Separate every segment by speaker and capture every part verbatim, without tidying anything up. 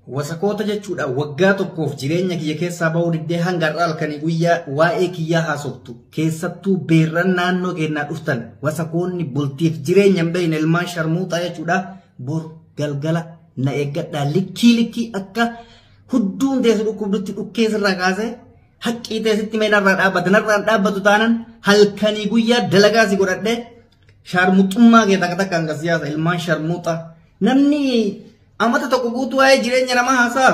Speaker 1: Wasakoota jechuudha waggaa tokkoof jireenya kiyya keessaa bahuu diddee hanga har'aa kan guyyaa waa'ee kiyyaa haasoftu keessattuu beerran naannoo keenyaa dhuftan wasakoonni bultiif jireenya hin beekne ilmaan sharmuuxaa jechuudha bor galgala na eeggadhaa likkii likkii akka hudduun teessu dhukkubdutti dhukkee sirraa kaasee haqqii teessitti meenarraa dhaabbata narraan dhaabbatu taanan halkanii guyyaa dalagaa si godhadhee sharmuuxummaa kee takka takka hanga siyaasa ilmaan sharmuuxaa namni amata tokko guutuu waa'ee jireenya namaa haasaa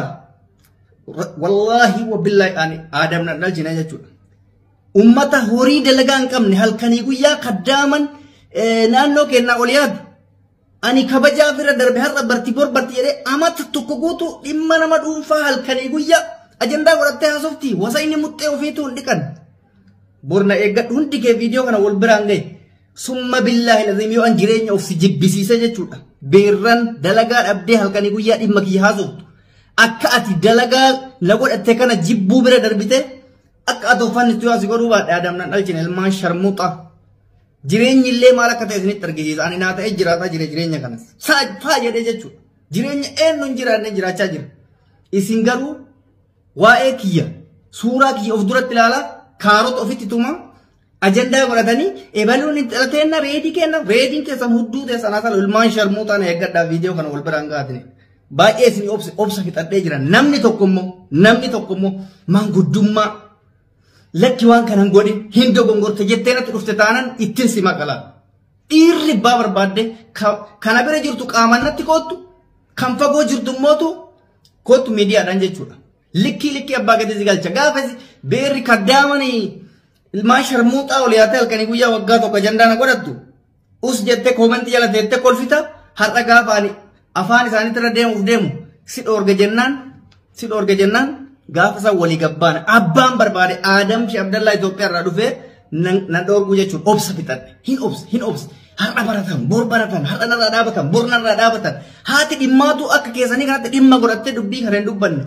Speaker 1: wallaahi wabillahi ani aadam na dhalchina jechuudha ummata horii dalagaa hin qabne halkanii guyyaa kaddaaman naannoo kennaa ol yaadu ani kabajaa fira darbe har'a bartii bor bartii jedhee amata tokko guutuu dhimma nama dhuunfaa halkanii guyyaa ajandaa godhattee haasofti wasa inni muxxee ofiitu hin dhiqan borna eeggadhu hundi kee viidiyoo kana wal biraan gahe summa billahi lazim yoo an jireenya of si jibbisiise jechuudha beerran dalagaa dhabdee halkanii guyyaa dhimma kiyya haasoftu akka ati dalagaa la godhatte kana jibbuu bira darbite akka ati uffanni itti haasi godhuu baadhe aadamnaan dhalchine ilmaan sharmuuxa jireenyi illee maal akka ta'e isinitti argisiisa ani naa ta'e jiraataa jire jireenya kanas faa jedhee jechuudha jireenya eenyu hin jiraanne jiraachaa jira isin garuu waa'ee kiyya suuraa kiyya of duratti ilaalaa kaarota ofitti tumaa ajandaa godhatanii ebaluun intalateena reedii kenna reediin keessan hudduu teessan haasal ilmaan sharmuuxaan eeggadhaa viidiyoo kana wal biraan gaatine baay'ee isin obsa obsa fixadhee jira namni tokko immoo namni tokko immoo maanguddummaa lakki waan kanan godhin hin dogongorte jettee natti dhufte taanan ittiin si maqalaa dhiirri baa barbaadde kana bira jirtu qaamaan natti koottu kan fagoo jirtu immootu koottu miidiyaadhaan jechuudha likkii likkii abbaa gadi si galcha gaafa beerri kaddaamanii ilmaan sharmuuxaa ol yaatee halkanii guyyaa waggaa tokko ajandaana godhattu us jettee koomentii jala teettee kolfita har'a gaafa ani afaan isaaniitti irra deemuuf deemu si dhoorge jennaan si dhoorge jennaan gaafa isaan walii gabbaana abbaan barbaade aadam shi abdallaa Itoophiyaa irraa dhufee nan dhoorguu jechuun obsa fixadhe hin obsa hin obsa har'a baratan bor baratan har'a narraa dhaabatan bor narraa dhaabatan haati dhimmaatu akka keessanii kanatti dhimma godhattee dubbii kana hin dubbanne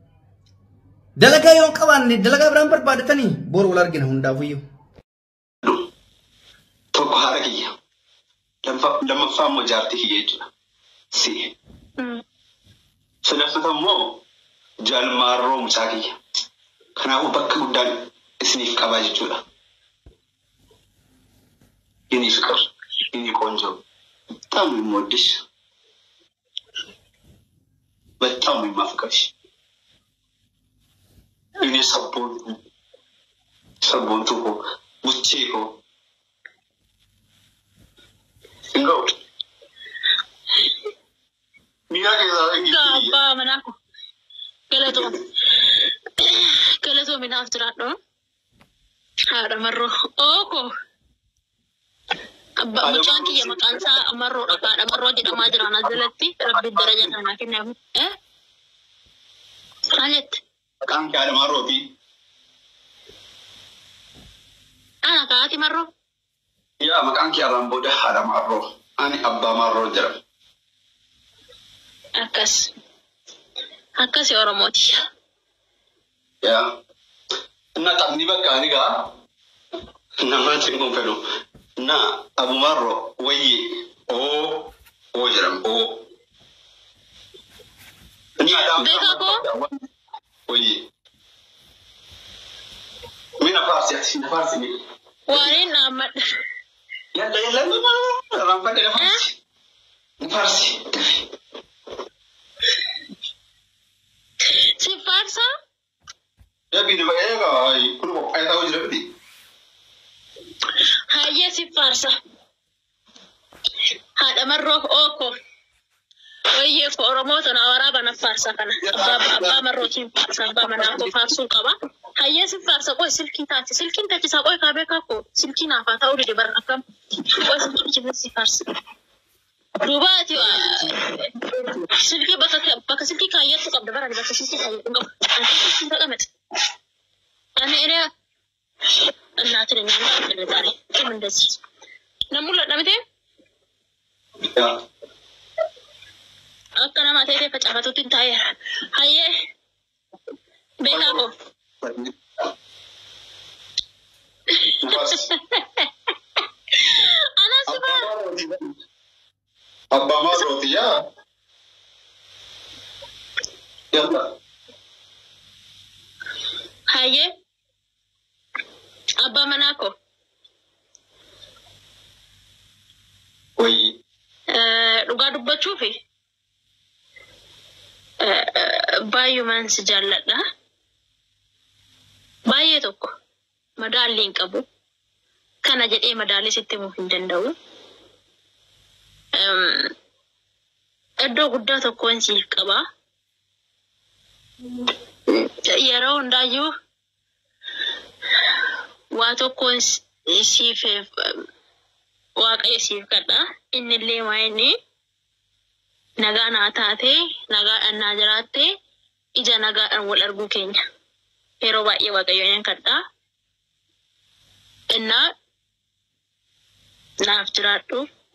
Speaker 1: dalagaa yoo qabaanne dalagaa biraan barbaadatanii bor wal argina hundaafuyyuu.
Speaker 2: Tokko haadha kiyya lammaffaa immoo jaartii kiyya jechuudha. Si. Sadaffata immoo jaalmaarroo mucaa kiyya. Kanaafuu bakka guddaan isiniif qabaa jechuudha. Inni fiqir, inni qoonjoo. በጣም የምወድሽ በጣም የማፍቀርሽ ini sabun sabun tu ko buci ko enggak mira que da lagi
Speaker 3: apa mana aku kalau tu kalau tu mina afterat no ada marro oh ko abba macam ki ya makan sa marro ada marro jadi majrana jalati rabbi daraja nama kena eh kalet
Speaker 2: Kan ada marro ti.
Speaker 3: Anak kaki marro.
Speaker 2: Ya makan ki alam bodah ada marro. Ani abba marro jaram.
Speaker 3: Akas. Akas ya orang moti.
Speaker 2: Ya. Na tak ni bak kani ga. Na macam kau peru. Na abu marro wayi. Oh. Oh jaram. Oh. Ni ada.
Speaker 3: Beka ko.
Speaker 2: Oye. Mina farsi asi na farsi ni.
Speaker 3: Wari nama.
Speaker 2: Ya dah ya lama rampai dah farsi. Na farsi.
Speaker 3: Si farsa?
Speaker 2: Ya bini ba ya ga ai kulu ko ai tahu jira bidi.
Speaker 3: Haya si farsa. Hada marro oko. Oye ko oromo to na waraba na farsa kana abba abba marro kin farsa abba mana ko farsu qaba hayya si farsa ko silkin taati silkin taati sa ko ka be ka ko silkin afa ta uri de barakam ko silkin si farsa rubati silki baka baka silki ka yatu qabda bara baka silki ka yatu ngam ta qamat ana ere ana tare na na tare kin ndasi namulla damete
Speaker 2: Ya.
Speaker 3: Akka nama ta'e facafatuutti hin taa'e hayyee beekaa koo anas
Speaker 2: Abba marro ti ya. يلا
Speaker 3: Haye. Abba manako.
Speaker 2: وي
Speaker 3: Eh, dhugaa dubbachuufi. Eh, baay'umaan si jaalladha. Baay'ee tokko madaalli hin qabu. Kana jedhee madaalli sitti himuuf hin danda'u. Em, Iddoo guddaa tokkoon siif qaba. Yeroo hundaayyuu waa tokkoon siif waaqayyo siif kadha. Inni illee maa inni nagaa naa taatee nagaadhaan naa jiraattee ija nagaadhaan wal arguu keenya. Yeroo baay'ee waaqayyoon kadha. Innaa naaf jiraadhu.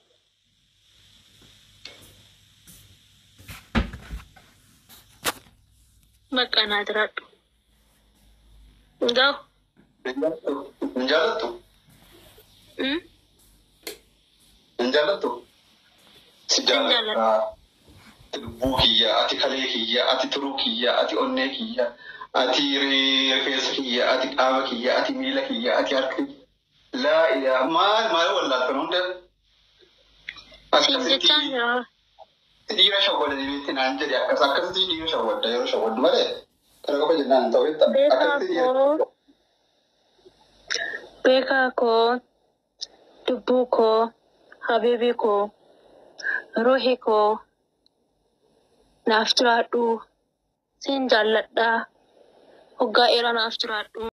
Speaker 3: Bakka naa jiraadhu. Gahu.
Speaker 2: نجالتو
Speaker 3: Hmm?
Speaker 2: نجالتو
Speaker 3: Jaalladha.
Speaker 2: سجالة بوكية أتي كليكية أتي تروكية أتي أونيكية أتي ريفيسكية أتي قامكية أتي ميلكية أتي أركي لا إله ما ما ولا تنون ده
Speaker 3: Siin jechaan jira.
Speaker 2: تدير شغل اللي بيتنا عندي أكثر أكثر تدير شغل ده يروح شغل ما ده كنا كم جنان تويت
Speaker 3: Beekaa
Speaker 2: أكثر
Speaker 3: koo, beekaa koo, lubbuu koo, habiibii koo, ruuhii koo, naaf jiraadhu. Siin jaalladha. Hoggaa dheeraa naaf jiraadhu.